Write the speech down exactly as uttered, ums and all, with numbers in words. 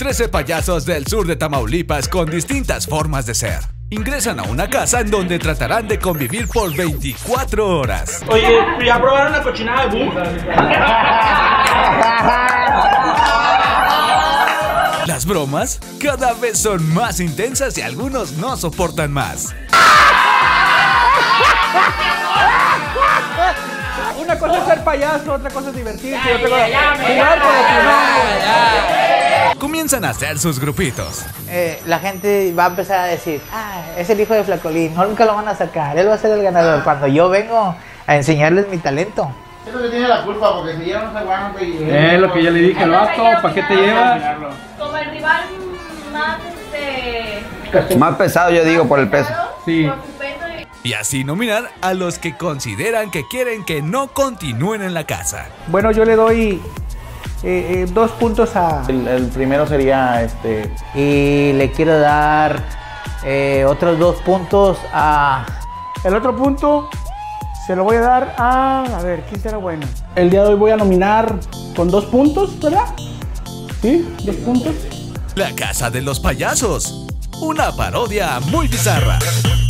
trece payasos del sur de Tamaulipas con distintas formas de ser ingresan a una casa en donde tratarán de convivir por veinticuatro horas. Oye, ¿ya probaron la cochinada de Boom? Las bromas cada vez son más intensas y algunos no soportan más. Una cosa es ser payaso, otra cosa es divertirse, Ya, otra ya, cosa ya, es jugar ya, con los ya, demás. ya. Comienzan a hacer sus grupitos. Eh, la gente va a empezar a decir, ah, es el hijo de Flacolín, no, nunca lo van a sacar, él va a ser el ganador. Cuando yo vengo a enseñarles mi talento. Es lo que tiene la culpa, porque si ya no se aguanta y... Es lo que yo le dije al vato, ¿para qué te llevas? Como el rival más este. Más pesado, yo digo, por el peso. Sí. Por su peso y... Y así nominar a los que consideran que quieren que no continúen en la casa. Bueno, yo le doy eh, eh, dos puntos a... El, el primero sería este... Y le quiero dar eh, otros dos puntos a... El otro punto se lo voy a dar a... A ver, ¿quién será bueno? El día de hoy voy a nominar con dos puntos, ¿verdad? ¿Sí? ¿Dos puntos? La Casa de los Payasos. Una parodia muy bizarra.